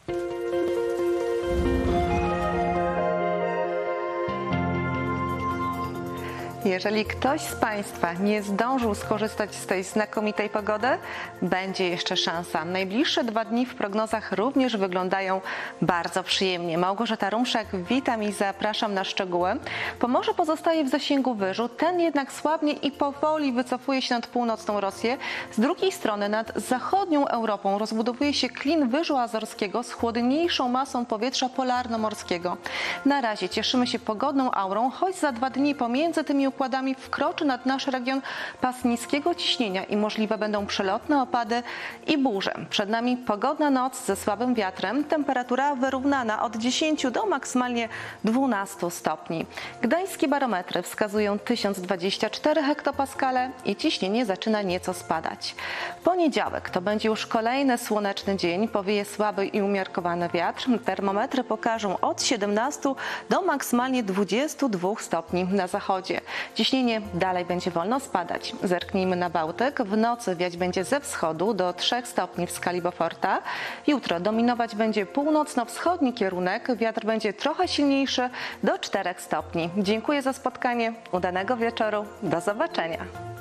Jeżeli ktoś z Państwa nie zdążył skorzystać z tej znakomitej pogody, będzie jeszcze szansa. Najbliższe 2 dni w prognozach również wyglądają bardzo przyjemnie. Małgorzata Rumszek, witam i zapraszam na szczegóły. Pomorze pozostaje w zasięgu wyżu, ten jednak słabnie i powoli wycofuje się nad północną Rosję. Z drugiej strony nad zachodnią Europą rozbudowuje się klin Wyżu Azorskiego z chłodniejszą masą powietrza polarnomorskiego. Na razie cieszymy się pogodną aurą, choć za 2 dni pomiędzy tymi układami wkroczy nad nasz region pas niskiego ciśnienia i możliwe będą przelotne opady i burze. Przed nami pogodna noc ze słabym wiatrem, temperatura wyrównana od 10 do maksymalnie 12 stopni. Gdańskie barometry wskazują 1024 hektopaskale i ciśnienie zaczyna nieco spadać. Poniedziałek to będzie już kolejny słoneczny dzień, powieje słaby i umiarkowany wiatr. Termometry pokażą od 17 do maksymalnie 22 stopni na zachodzie. Ciśnienie dalej będzie wolno spadać. Zerknijmy na Bałtyk. W nocy wiać będzie ze wschodu do 3 stopni w skali Beauforta. Jutro dominować będzie północno-wschodni kierunek. Wiatr będzie trochę silniejszy do 4 stopni. Dziękuję za spotkanie. Udanego wieczoru. Do zobaczenia.